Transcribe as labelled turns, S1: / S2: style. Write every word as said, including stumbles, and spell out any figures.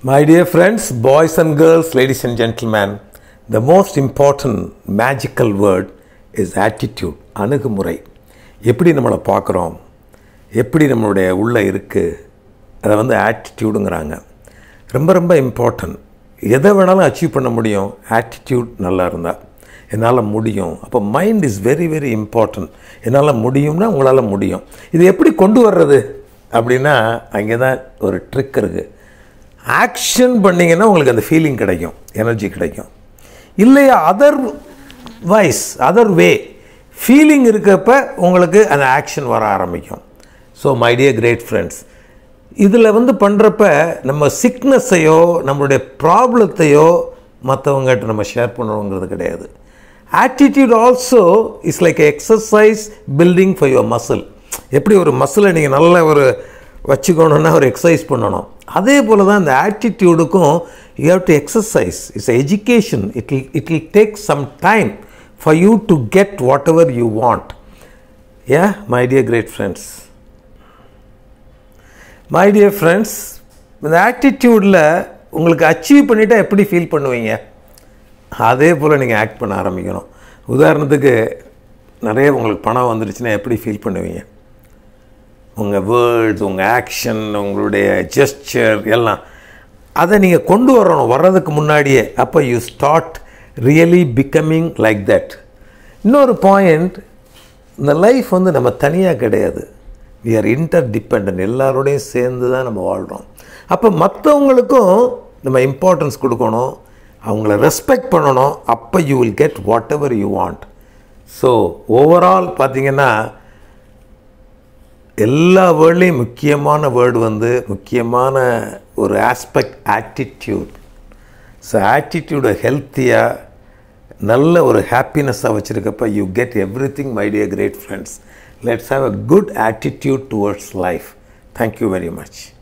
S1: My dear friends, boys and girls, ladies and gentlemen, the most important magical word is attitude. அணுகுமுறை. எப்படி நம்மளை பார்க்குறோம், எப்படி நம்மளுடைய உள்ளே இருக்குது, அதை வந்து ஆட்டிடியூடுங்கிறாங்க. ரொம்ப ரொம்ப இம்பார்ட்டன்ட். எதை வேணாலும் அச்சீவ் பண்ண முடியும், ஆட்டிடியூட் நல்லா இருந்தால். என்னால் முடியும். அப்போ mind is very very important. என்னால் முடியும்னா உங்களால் முடியும். இது எப்படி கொண்டு வர்றது அப்படின்னா அங்கே தான் ஒரு ட்ரிக் இருக்குது. ஆக்ஷன் பண்ணிங்கன்னா உங்களுக்கு அந்த ஃபீலிங் கிடைக்கும், எனர்ஜி கிடைக்கும். இல்லையா otherwise other way feeling இருக்கப்போ உங்களுக்கு அந்த ஆக்ஷன் வர ஆரம்பிக்கும். So my dear great friends, இதில் வந்து பண்ணுறப்ப நம்ம சிக்னஸையோ நம்மளுடைய ப்ராப்ளத்தையோ மற்றவங்ககிட்ட நம்ம ஷேர் பண்ணுறோங்கிறது கிடையாது. Attitude also is like exercise building for your muscle. எப்படி ஒரு மசிலை நீங்கள் நல்ல ஒரு வச்சுக்கணுன்னா ஒரு எக்ஸசைஸ் பண்ணணும், அதே போல் தான் இந்த ஆட்டிடியூடுக்கும் you have to exercise. It's education. It will it will take some time for you to get whatever you want. Yeah my dear great friends, my dear friends, இந்த ஆட்டிடியூடில் உங்களுக்கு அச்சீவ் பண்ணிவிட்டால் எப்படி ஃபீல் பண்ணுவீங்க, அதே போல் நீங்கள் act பண்ண ஆரம்பிக்கணும். உதாரணத்துக்கு நிறைய உங்களுக்கு பணம் வந்துடுச்சுன்னா எப்படி ஃபீல் பண்ணுவீங்க? உங்கள் வேர்ட்ஸ், உங்கள் ஆக்ஷன், உங்களுடைய ஜெஸ்டர் எல்லாம் அதை நீங்கள் கொண்டு வரணும் வர்றதுக்கு முன்னாடியே. அப்போ you start really becoming like that. இன்னொரு பாயிண்ட், இந்த லைஃப் வந்து நம்ம தனியாக கிடையாது. We are interdependent. எல்லாரோடையும் சேர்ந்து தான் நம்ம வாழ்கிறோம். அப்போ மற்றவங்களுக்கும் நம்ம இம்பார்ட்டன்ஸ் கொடுக்கணும், அவங்கள ரெஸ்பெக்ட் பண்ணணும். அப்போ you will get whatever you want. So overall பார்த்திங்கன்னா எல்லா வேர்ட்லேயும் முக்கியமான வேர்டு வந்து முக்கியமான ஒரு ஆஸ்பெக்ட் ஆட்டிடியூட். ஸோ ஆட்டிடியூடை ஹெல்த்தியாக நல்ல ஒரு ஹாப்பினஸ்ஸாக வச்சுருக்கப்போ you get everything. My dear great friends, let's have a good attitude towards life. Thank you very much.